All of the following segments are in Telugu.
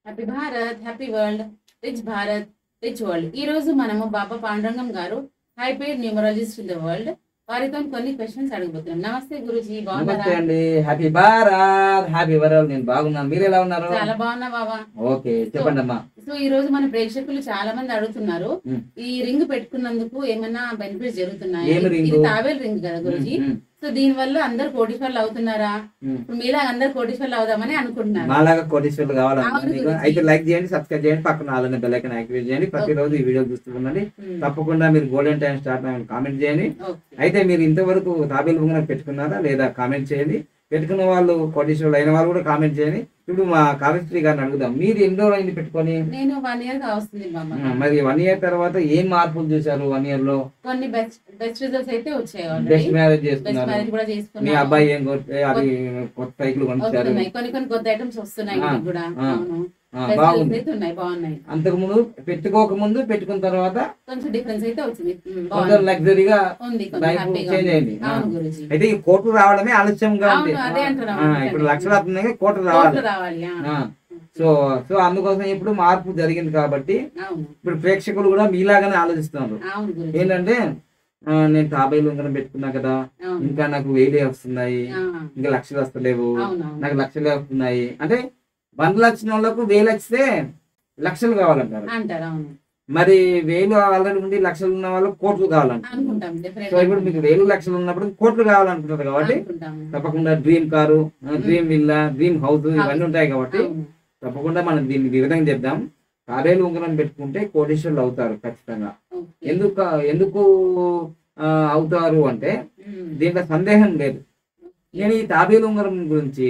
Happy Bharat, happy world, rich Bharat, rich world. ఈ రోజు మనము బాబా పాండురంగం గారు high paid numerologist in the world వారితో కొన్ని క్వశ్చన్స్ అడగబోతున్నాం. నమస్తే గురుజీ, బాగున్నారా? నమస్తే అండి. Happy Bharat, happy world. నేను బాగున్నాను, మీరు ఎలా ఉన్నారు? చాలా బాగున్నా బాబా. ఓకే, చెప్పండి అమ్మా. సో ఈ రోజు మన ప్రేక్షకులు చాలా మంది అడుగుతున్నారు, ఈ రింగ్ పెట్టుకున్నందుకు ఏమైనా బెనిఫిట్స్ జరుగుతున్నాయి? ఇది తాబేల్ రింగ్ కదా గురుజీ, సో దీని వల్ల అందరు కోటీశ్వర్లు అవుతున్నారా? ఇప్పుడు మీలాగా అందరు కోటీశ్వర్లు అవుదామని అనుకుంటున్నారు. మాలాగా కోటీశ్వర్లు కావాలన్నా అయితే లైక్ చేయండి, సబ్స్క్రైబ్ చేయండి, పక్కన ఆల్రెడీ బెల్ ఐకాన్ యాక్టివేట్ చేయండి. ప్రతిరోజు ఈ వీడియో చూస్తూ ఉండండి. తప్పకుండా మీరు గోల్డెన్ టైం స్టార్ట్ కామెంట్ చేయండి. అయితే మీరు ఇంతవరకు తాబేలు ఉంగరం పెట్టుకున్నారా లేదా కామెంట్ చేయండి. పెట్టుకున్న వాళ్ళు కోటీశ్వర్లు అయిన వాళ్ళు కూడా కామెంట్ చేయండి. ఇప్పుడు మా కావ్యశ్రీ గారిని అడుగుదాం, మీరు ఎన్ని రోజులు అయింది పెట్టుకొని? నేను 1 year వస్తుంది. మరి 1 year తర్వాత ఏం మార్పులు చూసారు? 1 year లో కొన్ని బెస్ట్ రిజల్ట్స్ అయితే వచ్చాయి. బెస్ట్ మ్యారేజ్ చేసుకున్నారు. మీ అబ్బాయి ఏం అది కొత్త సైకిల్ కొనుక్కారు. కొన్ని కొత్త ఐటమ్స్ వస్తున్నాయి కూడా. బాగుంది, అంతకు ముందు పెట్టుకోక ముందు పెట్టుకున్న తర్వాత కొంచెం డిఫరెన్స్ అయితే వచ్చింది. కొంచెం లగ్జరీగా చేంజ్ అయింది. అయితే ఈ కోట్లు రావడమే ఆలస్యంగా ఉంది. ఇప్పుడు లక్షలు అవుతున్నాయి, కోట్లు రావాలి. సో సో అందుకోసం ఇప్పుడు మార్పు జరిగింది కాబట్టి ఇప్పుడు ప్రేక్షకులు కూడా మీలాగానే ఆలోచిస్తున్నారు. ఏంటంటే నేను తాబేలు ఉంగరం పెట్టుకున్నా కదా, ఇంకా నాకు 1000 వస్తున్నాయి, ఇంకా లక్షలు వస్తలేవు, నాకు లక్షలే వస్తున్నాయి అంటే 100 లక్షల వాళ్ళకు 1000 వస్తే లక్షలు కావాలంటారు. మరి 1000 ఆల్రెడీ ఉండి లక్షలు ఉన్న వాళ్ళకు కోట్లు కావాలంటారు. సో ఇప్పుడు మీకు 1000 లక్షలు ఉన్నప్పుడు కోట్లు కావాలనుకుంటారు కాబట్టి తప్పకుండా dream car, dream villa, dream house ఇవన్నీ ఉంటాయి కాబట్టి తప్పకుండా మనం దీన్ని ఈ విధంగా చెప్దాం. తాబేలు ఉంగరం పెట్టుకుంటే కోటీశ్వర్లు అవుతారు ఖచ్చితంగా. ఎందుకు అవుతారు అంటే దీంట్లో సందేహం లేదు. నేను ఈ తాబేలు ఉంగరం గురించి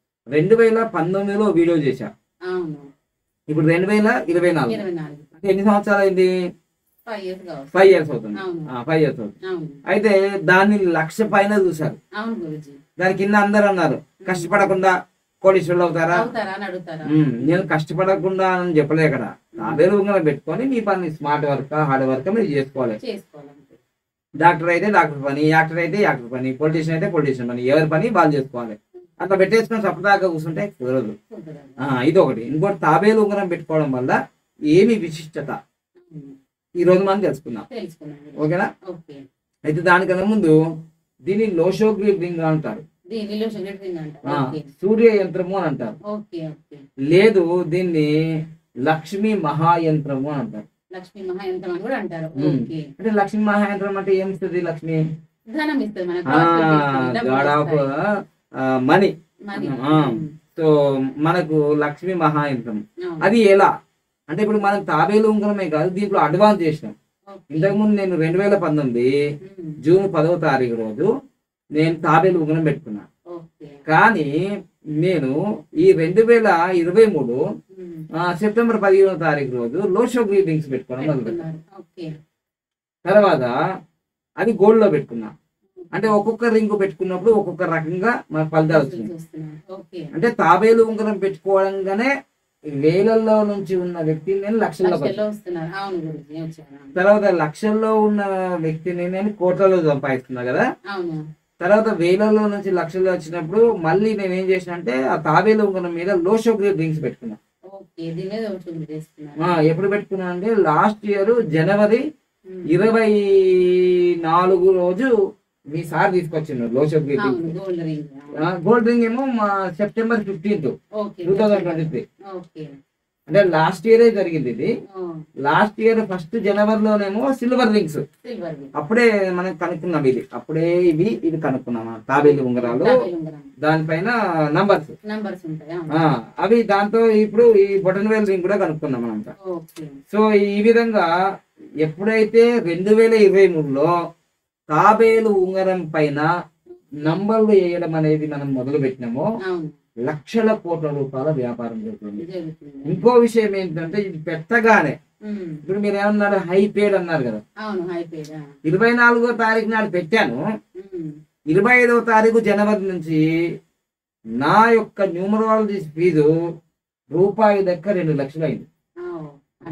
2019లో వీడియో చేశా. ఇప్పుడు 2024 అంటే ఎన్ని సంవత్సరాలు అయింది? 5 years అవుతుంది. 5 years అవుతుంది. అయితే దాన్ని 1,00,000 పైన చూశారు. దాని కింద అందరు అన్నారు కష్టపడకుండా కోటీశ్వర్లు అవుతారా? నేను కష్టపడకుండా అని చెప్పలే కదా. తాబేలు ఉంగరం పెట్టుకొని మీ పని స్మార్ట్ వర్క్, హార్డ్ వర్క్ మీరు చేసుకోవాలి. డాక్టర్ అయితే డాక్టర్ పని, యాక్టర్ అయితే యాక్టర్ పని, పొలిటీషియన్ అయితే పొలిటీషియన్ పని, ఎవరి పని వాళ్ళు చేసుకోవాలి. అట్లా పెట్టేసుకొని సపదాకా కూర్చుంటే కుదరదు. ఇది ఒకటి. ఇంకోటి, తాబేలు ఉంగరం పెట్టుకోవడం వల్ల ఏమి విశిష్టత ఈ రోజు మనం తెలుసుకుందాం. ఓకేనా? అయితే దానికన్నా ముందు దీన్ని లోషోగ్రీవ్ రింగ్ అంటారు, సూర్య యంత్రము అని అంటారు. లేదు, దీన్ని లక్ష్మీ మహాయంత్రము అని అంటారు. లక్ష్మీ మహాయంత్రం అని కూడా అంటారు. అంటే లక్ష్మీ మహాయంత్రం అంటే ఏమిస్తుంది? లక్ష్మి ధనం ఇస్తుంది, గాడ్ ఆఫ్ మనీ. సో మనకు లక్ష్మీ మహాయంత్రం అది ఎలా అంటే ఇప్పుడు మనం తాబేలు ఉంగరమే కాదు, దీంట్లో అడ్వాన్స్ చేసినాం. ఇంతకుముందు నేను 2019 జూన్ 10వ తారీఖు రోజు నేను తాబేలు ఉంగరం పెట్టుకున్నా. కానీ నేను ఈ 2023 సెప్టెంబర్ 15వ తారీఖు రోజు లోషోగ్రీవ్ రింగ్స్ పెట్టుకోవడం మొదలుపెట్టాను. తర్వాత అది గోల్డ్ లో పెట్టుకున్నా. అంటే ఒక్కొక్క రింగ్ పెట్టుకున్నప్పుడు ఒక్కొక్క రకంగా మనకు ఫలితాలు వచ్చినాయి. అంటే తాబేలు ఉంగరం పెట్టుకోవడంగానే వేలల్లో నుంచి ఉన్న వ్యక్తిని నేను లక్షల్లో, తర్వాత లక్షల్లో ఉన్న వ్యక్తిని నేను కోట్లలో సంపాదిస్తున్నా కదా. తర్వాత వేలల్లో నుంచి లక్షల్లో వచ్చినప్పుడు మళ్ళీ నేను ఏం చేసిన అంటే ఆ తాబేలు ఉంగరం మీద లోషోగ్రీవ్ రింగ్స్ పెట్టుకున్నా. ఎప్పుడు పెట్టుకున్నా అంటే లాస్ట్ ఇయర్ జనవరి 24 రోజు మీ సార్ తీసుకొచ్చిండు లోషోగ్రీవ్ రింగ్. గోల్డ్ రింగ్ ఏమో సెప్టెంబర్ 15th 2023. అంటే లాస్ట్ ఇయరే జరిగింది ఇది. లాస్ట్ ఇయర్ ఫస్ట్ జనవరిలోనేమో సిల్వర్ రింగ్స్ అప్పుడే మనం కనుక్కున్నాం. అప్పుడే ఇది కనుక్కున్నాం తాబేలు ఉంగరాలు. దానిపైన నంబర్స్ అవి. దాంతో ఇప్పుడు ఈ బొటన్ వేల్ రింగ్ కూడా కనుక్కున్నాం మనంతా. సో ఈ విధంగా ఎప్పుడైతే 2023లో తాబేలు ఉంగరం పైన నంబర్లు వేయడం అనేది మనం మొదలు పెట్టినామో లక్షల కోట్ల రూపాయల వ్యాపారం జరుగుతుంది. ఇంకో విషయం ఏంటంటే ఇది పెట్టగానే ఇప్పుడు మీరు ఏమన్నారు, హై పేడ్ అన్నారు కదా. 24వ తారీఖు నాడు పెట్టాను. 25వ తారీఖు జనవరి నుంచి నా యొక్క న్యూమరాలజీ ఫీజు రూపాయి లెక్క 2 లక్షలు అయింది. అంటే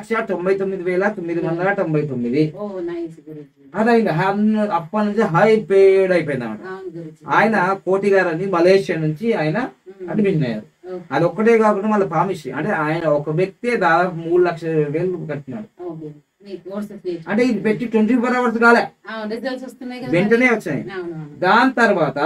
1,99,999 అదైంది. అప్పటి నుంచి హై పేడ్ అయిపోయింది అన్నమాట. ఆయన కోటి గారు అని మలేషియా నుంచి ఆయన అడ్మిషన్ అయ్యారు. అది ఒక్కటే కాకుండా మళ్ళీ పామిషి అంటే ఆయన ఒక వ్యక్తి దాదాపు 3,00,000 కట్టినాడు. అంటే ఇది పెట్టి 24 hours కాలే, వెంటనే వచ్చాయి. దాని తర్వాత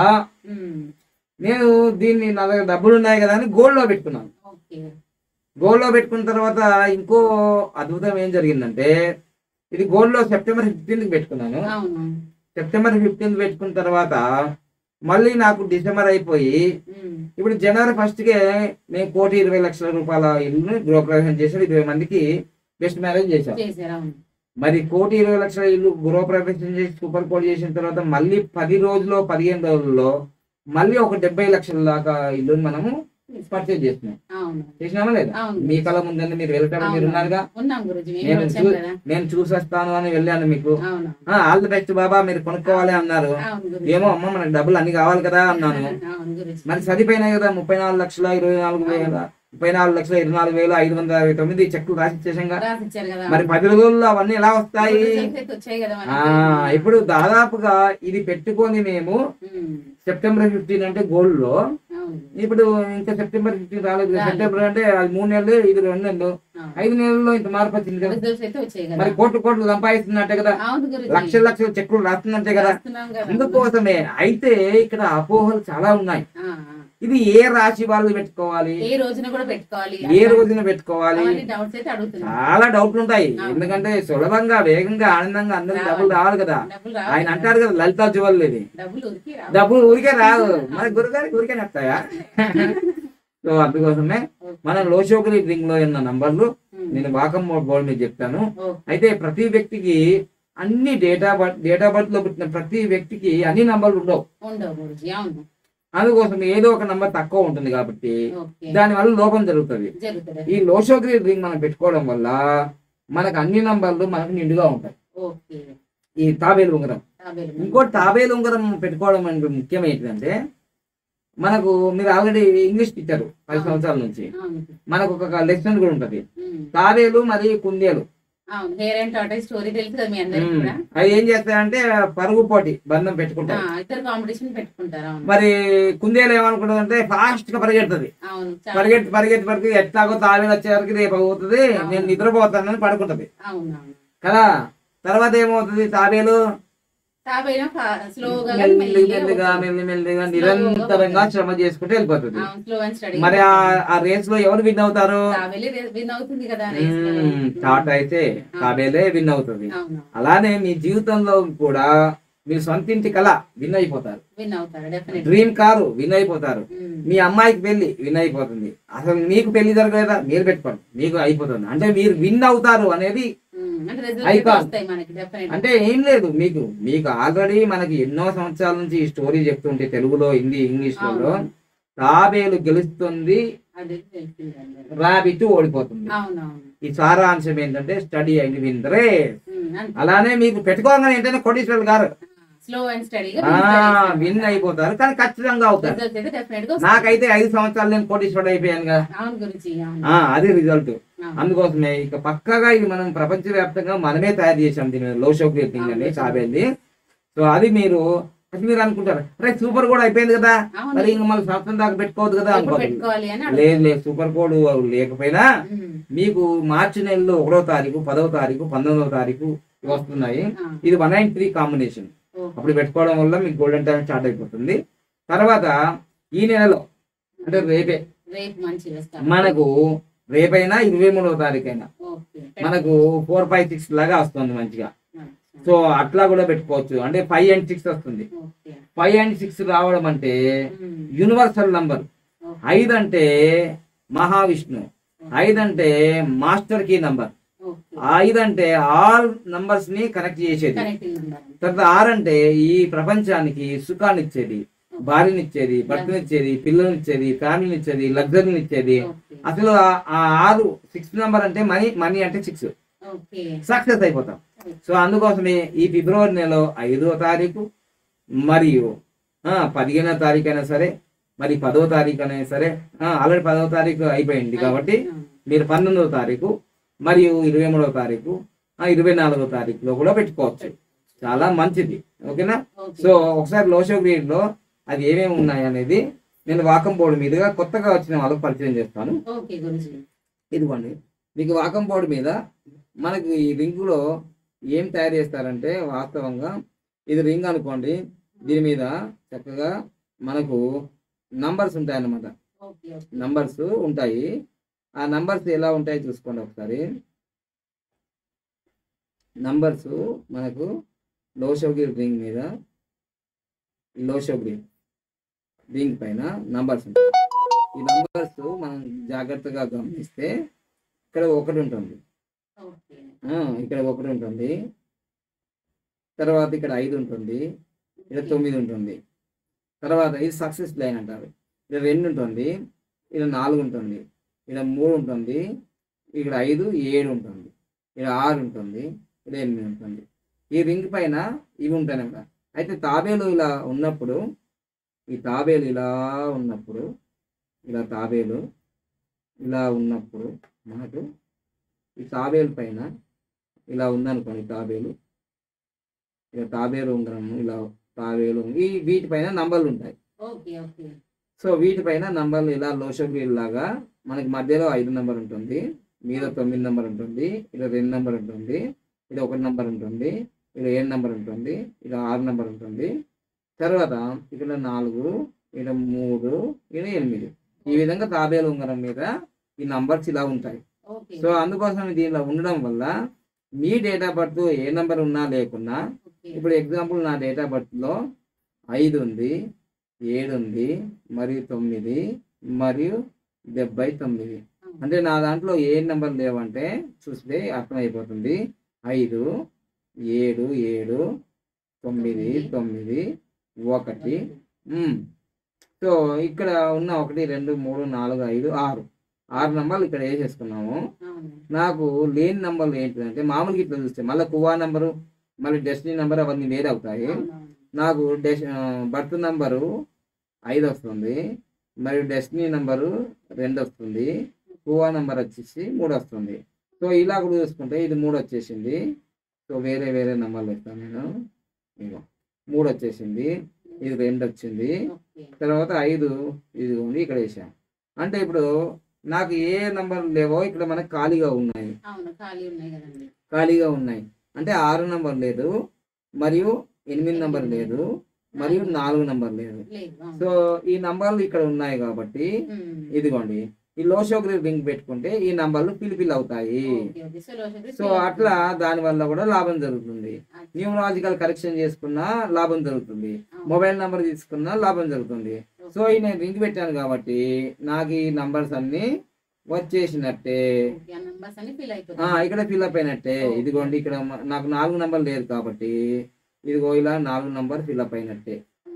నేను దీన్ని నా దగ్గర డబ్బులు ఉన్నాయి కదా అని గోల్డ్ లో పెట్టుకున్నాను. గోల్డ్ లో పెట్టుకున్న తర్వాత ఇంకో అద్భుతం ఏం జరిగిందంటే, ఇది గోల్డ్ లో September 15th పెట్టుకున్నాను. September 15th పెట్టుకున్న తర్వాత మళ్ళీ నాకు డిసెంబర్ అయిపోయి ఇప్పుడు January 1st నేను 1,20,00,000 రూపాయల ఇల్లుని గృహప్రవేశం చేశాను. 20 మందికి బెస్ట్ మ్యారేజ్ చేశాను. మరి 1,20,00,000 ఇల్లు గృహప్రవేశం చేసి సూపర్ కోడ్ చేసిన తర్వాత మళ్ళీ 10 రోజుల్లో 15 రోజుల్లో మళ్ళీ ఒక 70 లక్షల దాకా ఇల్లుని మనము పర్చేజ్ చేసినామా లేదా? మీ కళ ముందండి, మీరు వెళ్ళటం మీరు ఉన్నారుగా, నేను చూసేస్తాను అని వెళ్ళాను. మీకు ఆల్ ది బెస్ట్ బాబా, మీరు కొనుక్కోవాలి అన్నారు. ఏమో అమ్మ మనకు డబ్బులు అన్ని కావాలి కదా అన్నాను. మరి సరిపోయినాయి కదా, 34,24,000 34,24,569 చెక్కులు రాసిచ్చేసాం కదా. మరి 10 రోజుల్లో అవన్నీ ఎలా వస్తాయి? ఇప్పుడు దాదాపుగా ఇది పెట్టుకొని మేము September 15 అంటే గోల్డ్ లో, ఇప్పుడు ఇంకా September 15 రాలేదు. సెప్టెంబర్ అంటే అది 3 నెలలు, ఇది 2 నెలలు, 5 నెలల్లో ఇంత మార్పు వచ్చింది కదా. మరి కోట్లు సంపాదిస్తున్నట్టే కదా, లక్షల చెక్కులు రాస్తున్నట్టే కదా. అందుకోసమే అయితే ఇక్కడ అపోహలు చాలా ఉన్నాయి. ఇది ఏ రాశి వాళ్ళు పెట్టుకోవాలి, ఏ రోజున పెట్టుకోవాలి, చాలా డౌట్లు ఉంటాయి. ఎందుకంటే సులభంగా వేగంగా ఆనందంగా అందరికి డబ్బులు రావాలి కదా. ఆయన అంటారు కదా లలితా జ్యువెలరీ, డబ్బులు ఊరికే రాదు, మన గురుగారికి ఊరికే వస్తాయా? సో అందుకోసమే మన లోషోకరి రింగ్ లో ఉన్న నంబర్లు నేను వాకమ్ బోర్డు మీద చెప్తాను. అయితే ప్రతి వ్యక్తికి అన్ని డేట్ ఆఫ్ బర్త్ లో పుట్టిన ప్రతి వ్యక్తికి అన్ని నంబర్లు ఉండవు. అందుకోసం ఏదో ఒక నంబర్ తక్కువ ఉంటుంది కాబట్టి దాని వల్ల లోపం జరుగుతుంది. ఈ లోషోగ్రీ రింగ్ మనం పెట్టుకోవడం వల్ల మనకు అన్ని నంబర్లు మనకు నిండుగా ఉంటాయి. ఈ తాబేలు ఉంగరం, ఇంకోటి తాబేలు ఉంగరం పెట్టుకోవడం అంటే ముఖ్యం ఏంటంటే, మనకు మీరు ఆల్రెడీ ఇంగ్లీష్ టీచర్ 10 సంవత్సరాల నుంచి, మనకు ఒక లెసన్ కూడా ఉంటది, తాబేలు మరియు కుందేలు. అది ఏం చేస్తారంటే పరుగు పోటీ బంధం పెట్టుకుంటారు. మరి కుందేలు ఏమనుకుంటది, ఫాస్ట్ గా పరిగెడుతుంది. పరిగెత్తి ఎట్లాగో తాబేలు వచ్చేవరకు రేపు అవుతుంది, నేను నిద్రపోతానని పడుకుంటది కదా. తర్వాత ఏమవుతుంది, తాబేలు మెల్లిగా నిరంతరంగా శ్రమ చేసుకుంటూ వెళ్ళిపోతుంది. మరి ఆ రేస్ లో ఎవరు విన్ అవుతారు? టాటా అయితే తాబేలే విన్ అవుతుంది. అలానే మీ జీవితంలో కూడా మీరు సొంతింటి కళ విన్ అయిపోతారు, డ్రీమ్ కారు విన్ అయిపోతారు, మీ అమ్మాయికి పెళ్లి విన్ అయిపోతుంది. అసలు మీకు పెళ్లి జరగలేదా, మీరు పెట్టుకోండి, మీకు అయిపోతుంది. అంటే మీరు విన్ అవుతారు అనేది అంటే ఏం లేదు, మీకు ఆల్రెడీ మనకి ఎన్నో సంవత్సరాల నుంచి ఈ స్టోరీ చెప్తుంటే తెలుగులో, హిందీ, ఇంగ్లీష్ లో తాబేలు గెలుస్తుంది, రాబిట్ ఓడిపోతుంది. ఈ సారాంశం ఏంటంటే study and win the race. అలానే మీకు పెట్టుకోగానే ఏంటంటే కోటీశ్వరులు గారు విన్ అయిపోతారు, కానీ ఖచ్చితంగా అవుతారు. నాకైతే 5 సంవత్సరాలు నేను కోటీశ్వరుడు అయిపోయాను కదా, అది రిజల్ట్. అందుకోసమే ఇక పక్కగా ఇది మనం ప్రపంచవ్యాప్తంగా మనమే తయారు చేసాం దీని లోషోగ్రీ రింగ్ అని తాబేల్ది. సో అది మీరు అనుకుంటారు, అరే సూపర్ కోడ్ అయిపోయింది కదా, మరి ఇంకా మళ్ళీ సంవత్సరం దాకా పెట్టుకోవద్దు కదా అనుకోవాలి. లేదు, సూపర్ కోడ్ లేకపోయినా మీకు మార్చి నెలలో 1వ తారీఖు, 10వ తారీఖు, 19వ తారీఖు వస్తున్నాయి. ఇది 193 కాంబినేషన్. అప్పుడు పెట్టుకోవడం వల్ల మీకు గోల్డెన్ టైం స్టార్ట్ అయిపోతుంది. తర్వాత ఈ నెలలో అంటే రేపే మనకు, రేపైనా 23వ తారీఖు అయినా మనకు 4, 5, 6 లాగా వస్తుంది మంచిగా. సో అట్లా కూడా పెట్టుకోవచ్చు. అంటే 5 and 6 వస్తుంది. 5 and 6 రావడం అంటే యూనివర్సల్ నంబర్. 5 అంటే మహావిష్ణు, 5 అంటే మాస్టర్ కీ నంబర్, 5 అంటే ఆల్ నంబర్స్ ని కనెక్ట్ చేసేది. తర్వాత 6 అంటే ఈ ప్రపంచానికి సుఖాన్ని ఇచ్చేది, భార్యనిచ్చేది, భర్తనిచ్చేది, పిల్లల్నిచ్చేది, ఫ్యామిలీని ఇచ్చేది, లగ్జరీని ఇచ్చేది. అసలు ఆ 6 నెంబర్ అంటే మనీ అంటే 6 సక్సెస్ అయిపోతాం. సో అందుకోసమే ఈ ఫిబ్రవరి నెలలో 5వ తారీఖు మరియు 15వ తారీఖు అయినా సరే, మరి 10వ తారీఖు అయినా సరే, ఆల్రెడీ 10వ తారీఖు అయిపోయింది కాబట్టి మీరు 19వ తారీఖు మరియు 23వ తారీఖు, 24వ తారీఖులో కూడా పెట్టుకోవచ్చు. చాలా మంచిది. ఓకేనా? సో ఒకసారి లోషోగ్రీడ్ లో అది ఏమేమి ఉన్నాయి అనేది నేను వాకం బోర్డు మీదుగా కొత్తగా వచ్చిన వాళ్ళకి పరిచయం చేస్తాను. ఇదిగోండి, మీకు వాకం బోర్డు మీద మనకి ఈ రింగులో ఏం తయారు చేస్తారంటే, వాస్తవంగా ఇది రింగ్ అనుకోండి, దీని మీద చక్కగా మనకు నంబర్స్ ఉంటాయి అన్నమాట. నంబర్స్ ఉంటాయి. ఆ నంబర్స్ ఎలా ఉంటాయి చూసుకోండి ఒకసారి. నంబర్స్ మనకు లోషోగిరి రింగ్ మీద, లోషోగిరి రింగ్ పైన నంబర్స్ ఉంటాయి. ఈ నంబర్స్ మనం జాగ్రత్తగా గమనిస్తే ఇక్కడ 1 ఉంటుంది, ఇక్కడ 1 ఉంటుంది, తర్వాత ఇక్కడ 5 ఉంటుంది, ఇక్కడ 9 ఉంటుంది, తర్వాత ఇది సక్సెస్ లైన్ అంటారు. ఇక్కడ 2 ఉంటుంది, ఇక్కడ 4 ఉంటుంది, ఇక్కడ 3 ఉంటుంది, ఇక్కడ 5 7 ఉంటుంది, ఇక్కడ 6 ఉంటుంది, ఇక్కడ 8 ఉంటుంది. ఈ రింగ్ పైన ఇవి ఉంటాయి అన్నమాట. అయితే తాబేలు ఇలా ఉన్నప్పుడు, ఈ తాబేలు ఇలా ఉన్నప్పుడు, ఇలా తాబేలు ఇలా ఉన్నప్పుడు మనకు ఈ తాబేలు పైన ఇలా ఉందనుకోండి, తాబేలు ఇలా తాబేలు ఉంగరము, ఇలా తాబేలు, ఈ వీటిపైన నంబర్లు ఉంటాయి. సో వీటిపైన నంబర్లు ఇలా లోషోగిరి లాగా మనకి మధ్యలో 5 నెంబర్ ఉంటుంది, మీద 9 నెంబర్ ఉంటుంది, ఇక్కడ 2 నెంబర్ ఉంటుంది, ఇక్కడ 1 నెంబర్ ఉంటుంది, ఇక్కడ 7 నెంబర్ ఉంటుంది, ఇక్కడ 6 నెంబర్ ఉంటుంది, తర్వాత ఇక్కడ 4, ఇక్కడ 3, ఇక్కడ 8. ఈ విధంగా తాబేలు ఉంగరం మీద ఈ నంబర్స్ ఇలా ఉంటాయి. సో అందుకోసం దీనిలో ఉండడం వల్ల మీ డేట్ ఆఫ్ బర్త్ ఏ నెంబర్ ఉన్నా లేకున్నా, ఇప్పుడు ఎగ్జాంపుల్ నా డేట్ ఆఫ్ బర్త్లో 5 ఉంది, 7 ఉంది, మరియు 9 మరియు 79. అంటే నా దాంట్లో ఏ నెంబర్ లేవంటే చూస్తే అర్థమైపోతుంది. 5 7 7 9 9 1. సో ఇక్కడ ఉన్న 1 2 3 4 5 6 నంబర్లు ఇక్కడ వేసేసుకున్నాము. నాకు లేని నంబర్లు ఏంటిదంటే, మామూలుగా ఇట్లా చూస్తే మళ్ళీ కువా నెంబరు, మళ్ళీ డెస్టినీ నెంబర్ అవన్నీ వేరే అవుతాయి. నాకు బర్త్ నంబరు 5 వస్తుంది, మరియు డెస్టినీ నెంబరు 2 వస్తుంది, కువా నెంబర్ వచ్చేసి 3 వస్తుంది. సో ఇలా కూడా చూసుకుంటే ఇది 3 వచ్చేసింది. సో వేరే వేరే నెంబర్లు ఇస్తాను నేను. ఇగో 3 వచ్చేసింది, ఇది 2 వచ్చింది, తర్వాత 5 ఇదిగోండి ఇక్కడ వేసాం. అంటే ఇప్పుడు నాకు ఏ నంబర్ లేవో ఇక్కడ మనకు ఖాళీగా ఉన్నాయి, ఖాళీగా ఉన్నాయి. అంటే 6 నంబర్ లేదు, మరియు 8 నంబర్ లేదు, మరియు 4 నంబర్ లేదు. సో ఈ నంబర్లు ఇక్కడ ఉన్నాయి కాబట్టి ఇదిగోండి, ఈ లోషోగిరి రింగ్ పెట్టుకుంటే ఈ నంబర్లు ఫిల్ అవుతాయి. సో అట్లా దాని వల్ల కూడా లాభం జరుగుతుంది. న్యూమరాలజికల్ కరెక్షన్ చేసుకున్నా లాభం జరుగుతుంది, మొబైల్ నంబర్ తీసుకున్నా లాభం జరుగుతుంది. సో ఈ నేను రింగ్ పెట్టాను కాబట్టి నాకు ఈ నంబర్స్ అన్ని వచ్చేసినట్టే, ఇక్కడ ఫిల్అప్ అయినట్టే. ఇదిగోండి ఇక్కడ నాకు 4 నంబర్ లేదు కాబట్టి ఇదిగో ఇలా 4 నంబర్ ఫిల్అప్ అయినట్టే.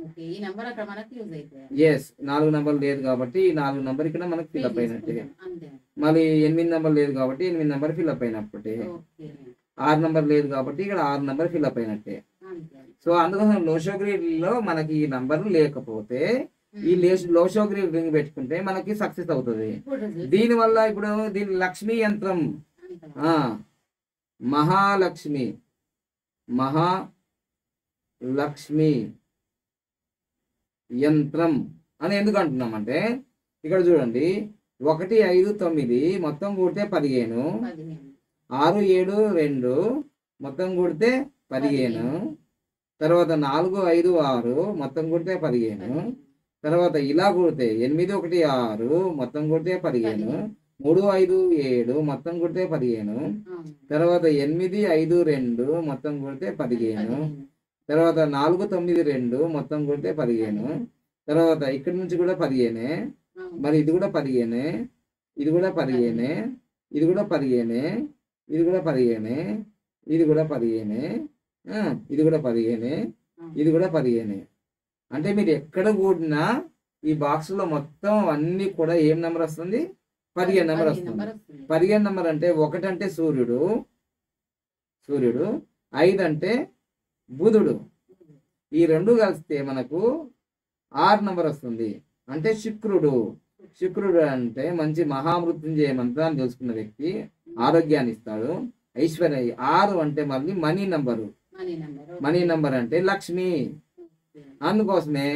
ఎస్, 4 నంబర్ లేదు కాబట్టి ఈ 4 నంబర్ ఇక్కడ మనకు ఫిల్అప్ అయినట్టే. మళ్ళీ 8 నంబర్ లేదు కాబట్టి 8 నంబర్ ఫిల్అప్ అయినట్టే. 6 నంబర్ లేదు కాబట్టి ఇక్కడ 6 నంబర్ ఫిల్అప్ అయినట్టే. సో అందుకోసం లోషోగిరిలో మనకి ఈ నంబర్లు లేకపోతే ఈ లోషోగిరి రింగ్ పెట్టుకుంటే మనకి సక్సెస్ అవుతుంది. దీనివల్ల ఇప్పుడు దీని లక్ష్మీ యంత్రం, మహాలక్ష్మి, మహాలక్ష్మి యంత్రం అని ఎందుకు అంటున్నామంటే, ఇక్కడ చూడండి 1 5 9 మొత్తం కూడితే 15, 6 7 2 మొత్తం కూడితే 15, తర్వాత 4 5 6 మొత్తం కూడితే 15, తర్వాత ఇలా కూడితే 8 1 6 మొత్తం కూడితే 15, 3 5 7 మొత్తం కూడితే 15, తర్వాత 8 5 2 మొత్తం కూడితే 15, తర్వాత 4 9 2 మొత్తం కూడితే 15, తర్వాత ఇక్కడి నుంచి కూడా 15, మరి ఇది కూడా 15, ఇది కూడా 15, ఇది కూడా 15, ఇది కూడా 15, ఇది కూడా 15, ఇది కూడా 15, ఇది కూడా 15. అంటే మీరు ఎక్కడ కూడినా ఈ బాక్స్ లో మొత్తం అన్ని కూడా ఏం నెంబర్ వస్తుంది? 15 నెంబర్ వస్తుంది. 15 నెంబర్ అంటే 1 అంటే సూర్యుడు, 5 అంటే బుధుడు, ఈ 2 కలిస్తే మనకు 6 నెంబర్ వస్తుంది. అంటే శుక్రుడు అంటే మంచి మహామృత్యుంజయ మంత్రాన్ని తెలుసుకున్న వ్యక్తి, ఆరోగ్యాన్ని ఇస్తాడు, ఐశ్వర్య. 6 అంటే మళ్ళీ మనీ నంబరు, మనీ నంబర్ అంటే లక్ష్మి. అందుకోసమే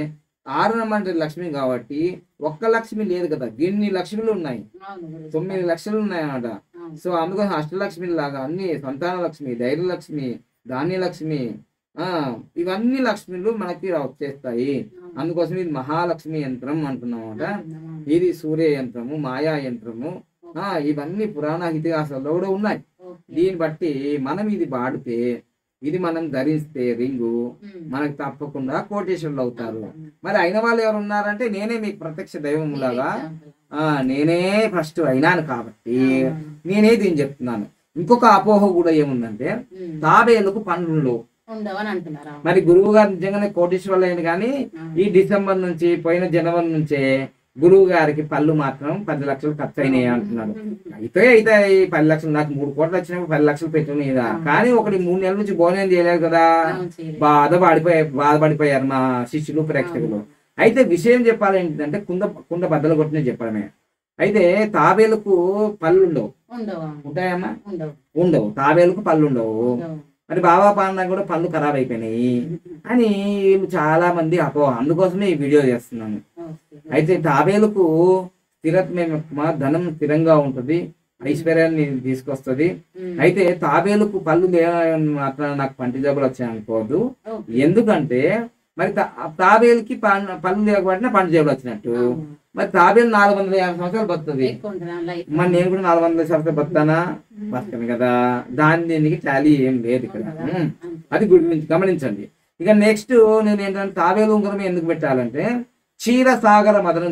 6 నెంబర్ అంటే లక్ష్మి కాబట్టి ఒక్క లక్ష్మి లేదు కదా, గిన్ని లక్ష్మిలు ఉన్నాయి, 9 లక్షలు ఉన్నాయి అన్నమాట. సో అందుకోసం అష్టలక్ష్మి లాగా అన్ని సంతాన లక్ష్మి, ధైర్యలక్ష్మి, ధాన్యలక్ష్మి, ఇవన్నీ లక్ష్మిలు మనకి వచ్చేస్తాయి. అందుకోసం ఇది మహాలక్ష్మి యంత్రం అంటున్నాం అన్నమాట. ఇది సూర్య యంత్రము, మాయా యంత్రము, ఇవన్నీ పురాణ ఇతిహాసాల్లో కూడా ఉన్నాయి. దీన్ని బట్టి మనం ఇది వాడితే, ఇది మనం ధరిస్తే రింగు మనకు తప్పకుండా కోటేశ్వరులు అవుతారు. మరి అయిన వాళ్ళు ఎవరు ఉన్నారంటే నేనే మీకు ప్రత్యక్ష దైవం లాగా నేనే ఫస్ట్ అయినాను కాబట్టి నేనే దీన్ని చెప్తున్నాను. ఇంకొక అపోహ కూడా ఏముందంటే తాబేలుకు పండ్లు మరి గురువు గారు నిజంగానే కోటేశ్వరులు అయింది, కానీ ఈ డిసెంబర్ నుంచి పోయిన జనవరి నుంచే గురువు గారికి పళ్ళు మాత్రం 10 లక్షలు ఖర్చు అయినాయి అంటున్నాడు. అయితే 10 లక్షలు, నాకు 3 కోట్లు వచ్చినప్పుడు 10 లక్షలు పెట్టినాయి కదా, కానీ 3 నెలల నుంచి భోజనం చేయలేదు కదా, బాధపడిపోయారు మా శిష్యులు ప్రేక్షకులు. అయితే విషయం చెప్పాలేంటంటే కుండ బద్దలు కొట్టిన చెప్పడమే. అయితే తాబేలుకు పళ్ళు ఉండవు, ఉంటాయమ్మా? ఉండవు. తాబేలుకు పళ్ళు ఉండవు. మరి బాబా పాలన కూడా పళ్ళు ఖరాబ్ అయిపోయినాయి అని చాలా మంది అపోహ. అందుకోసమే ఈ వీడియో చేస్తున్నాను. అయితే తాబేలుకు స్థిరత్వం, ధనం స్థిరంగా ఉంటుంది, ఐశ్వర్యాన్ని తీసుకొస్తుంది. అయితే తాబేలుకు పళ్ళు మాత్రం నాకు పంటి జబ్బులు వచ్చాయి అనుకోవద్దు. ఎందుకంటే మరి తాబేలుకి పళ్ళు లేకపోతే పంటి జబ్బులు వచ్చినట్టు. మరి తాబేలు 450 సంవత్సరాలు బతుకుతుంది, మరి నేను కూడా 400 సంవత్సరాలు బతానా? బతకను కదా. దీనికి టాలీ ఏం లేదు ఇక్కడ. అది గమనించండి. ఇక నెక్స్ట్ నేను ఏంటంటే తాబేలు ఉంగరం ఎందుకు పెట్టాలంటే క్షీరసాగర మదనం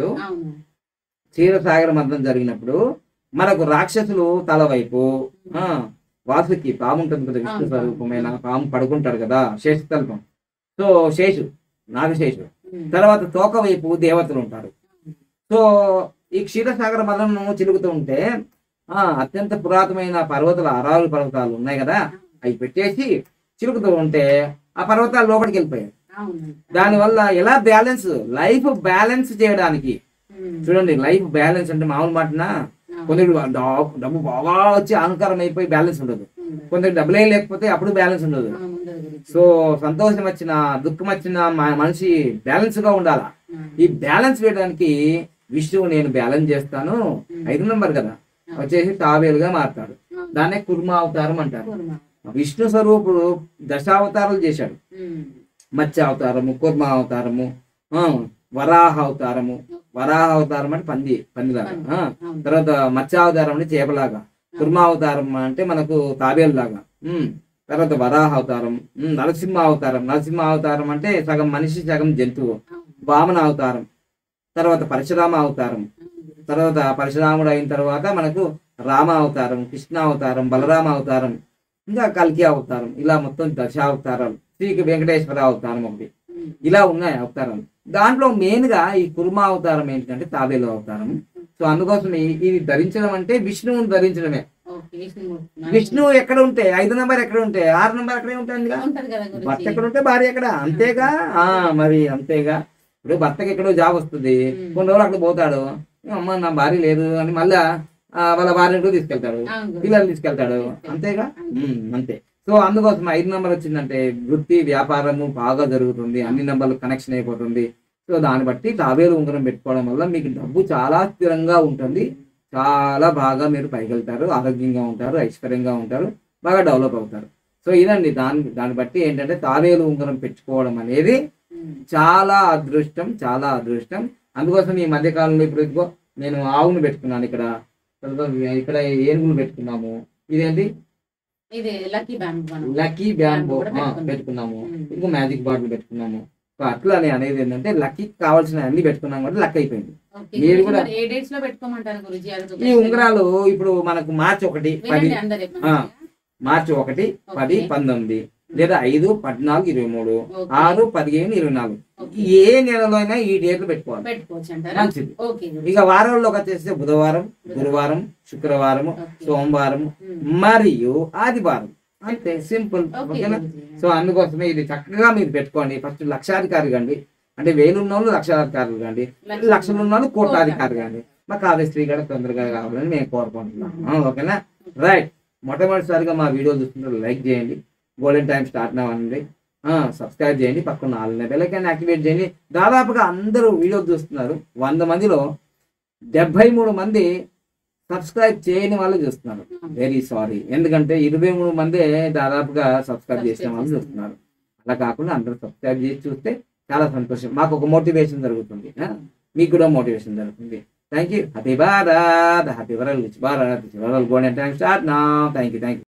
జరిగినప్పుడు మనకు రాక్షసులు తల వైపు వాసుకి పాము ఉంటుంది కదా, విష్ణు స్వరూపమైన పాము పడుకుంటాడు కదా, శేషతల్పం. సో నాగశేషు తర్వాత తోక వైపు దేవతలు ఉంటారు. సో ఈ క్షీరసాగర మదనం చిలుకుతూ ఉంటే అత్యంత పురాతనమైన అరావళి పర్వతాలు ఉన్నాయి కదా, అవి పెట్టేసి చిలుకుతూ ఉంటే ఆ పర్వతాలు లోపలికి వెళ్ళిపోయాయి. దానివల్ల ఎలా లైఫ్ బ్యాలెన్స్ చేయడానికి చూడండి. లైఫ్ బ్యాలెన్స్ అంటే మామూలు మాటనా? కొందరు డబ్బు బాగా వచ్చి అహంకారం అయిపోయి బ్యాలెన్స్ ఉండదు, కొందరు డబ్బులే లేకపోతే అప్పుడు బ్యాలెన్స్ ఉండదు. సో సంతోషం వచ్చిన దుఃఖం వచ్చిన మనిషి బ్యాలెన్స్ గా ఉండాలా. ఈ బ్యాలెన్స్ చేయడానికి విష్ణువు నేను బ్యాలెన్స్ చేస్తాను 5 నెంబర్ కదా వచ్చేసి తాబేలుగా మారుతాడు. దాన్నే కుర్మ అవతారం అంటారు. విష్ణు స్వరూపుడు దశావతారాలు చేశాడు. మత్స్య అవతారము, కుర్మ అవతారము, వరాహ అవతారము. వరాహ అవతారం అంటే పందిలాగా, తర్వాత మత్స్య అవతారం అంటే చేపలాగా, కుర్మ అవతారం అంటే మనకు తాబేలు లాగా, తర్వాత వరాహ అవతారం, నరసింహ అవతారం అంటే సగం మనిషి సగం జంతువు, వామన అవతారం, తర్వాత పరశురామ అవతారం, తర్వాత పరశురాముడు అయిన తర్వాత మనకు రామ అవతారం, కృష్ణ అవతారం, బలరామ అవతారం, ఇంకా కల్కి అవతారం. ఇలా మొత్తం దశావతారాలు. శ్రీ వెంకటేశ్వర అవతారం ఒకటి. ఇలా ఉన్నాయి అవతారాలు. దాంట్లో మెయిన్ గా ఈ కుర్మ అవతారం ఏంటంటే తాబేలు అవతారం. సో అందుకోసం ఇది ధరించడం అంటే విష్ణువుని ధరించడమే. విష్ణువు ఎక్కడ ఉంటే 5 నెంబర్ ఎక్కడ ఉంటే 6 నెంబర్ అక్కడే ఉంటుంది. భర్త ఎక్కడ ఉంటే భార్య ఎక్కడ, అంతేగా. మరి అంతేగా. ఇప్పుడు భర్తకి ఎక్కడో జాబ్ వస్తుంది, కొన్ని రోజులు అక్కడ పోతాడు, అమ్మ నా భార్య లేదు అని మళ్ళా వాళ్ళ భార్యను తీసుకెళ్తాడు, పిల్లలు తీసుకెళ్తాడు, అంతేగా. అంతే. సో అందుకోసం 5 నెంబర్ వచ్చిందంటే వృత్తి వ్యాపారము బాగా జరుగుతుంది, అన్ని నెంబర్లు కనెక్షన్ అయిపోతుంది. సో దాన్ని బట్టి తాబేలు ఉంగరం పెట్టుకోవడం వల్ల మీకు డబ్బు చాలా స్థిరంగా ఉంటుంది, చాలా బాగా మీరు పైకెళ్తారు, ఆరోగ్యంగా ఉంటారు, ఐశ్వర్యంగా ఉంటారు, బాగా డెవలప్ అవుతారు. సో ఇదండి దాన్ని బట్టి ఏంటంటే తాబేలు ఉంగరం పెట్టుకోవడం అనేది చాలా అదృష్టం, చాలా అదృష్టం. అందుకోసం ఈ మధ్యకాలంలో ఇప్పుడు నేను ఆవును పెట్టుకున్నాను, ఇక్కడ ఏనుగులు పెట్టుకున్నాము. ఇదేంటి లక్కీ బ్యాంబో పెట్టుకున్నాము, ఇంకో మ్యాజిక్ బాటిల్ పెట్టుకున్నాము. అట్లా నేను అనేది ఏంటంటే లక్కీ కావాల్సిన అన్ని పెట్టుకున్నాం కాబట్టి లక్ అయిపోయింది. మీరు కూడా ఈ ఉంగరాలు ఇప్పుడు మనకు మార్చి 1, 10, మార్చి 1, 10, 19 లేదా 5, 14, 23, 6, 15, 24 ఏ నెలలో అయినా ఈ డేట్లు పెట్టుకోవాలి, మంచిది. ఇక వారాల్లోకి వచ్చేస్తే బుధవారం, గురువారం, శుక్రవారం, సోమవారం మరియు ఆదివారం. అంతే, సింపుల్. ఓకేనా? సో అందుకోసమే ఇది చక్కగా మీరు పెట్టుకోండి. ఫస్ట్ లక్షాధికారి కండి, అంటే 1000 ఉన్న వాళ్ళు లక్షాధికారులు కండి, లక్షలు ఉన్న వాళ్ళు కోట్లాధికారి కండి. మా కావ్యశ్రీ కూడా తొందరగా కావాలని మేము కోరుకుంటున్నాం. ఓకేనా? రైట్. మొట్టమొదటిసారిగా మా వీడియో చూస్తుంటే లైక్ చేయండి, గోల్డెన్ టైం స్టార్ట్ అవ్వండి. సబ్స్క్రైబ్ చేయండి, పక్కన 4 బెల్ ఐకాన్ యాక్టివేట్ చేయండి. దాదాపుగా అందరూ వీడియో చూస్తున్నారు. 100 మందిలో 73 మంది సబ్స్క్రైబ్ చేయని వాళ్ళు చూస్తున్నారు. వెరీ సారీ, ఎందుకంటే 23 మందే దాదాపుగా సబ్స్క్రైబ్ చేసిన వాళ్ళు చూస్తున్నారు. అలా కాకుండా అందరూ సబ్స్క్రైబ్ చేసి చూస్తే చాలా సంతోషం. మాకు ఒక మోటివేషన్ జరుగుతుంది, మీకు కూడా మోటివేషన్ జరుగుతుంది. Thank you. Happy Bharat, happy world, rich Bharat, rich world golden time start now. Thank you.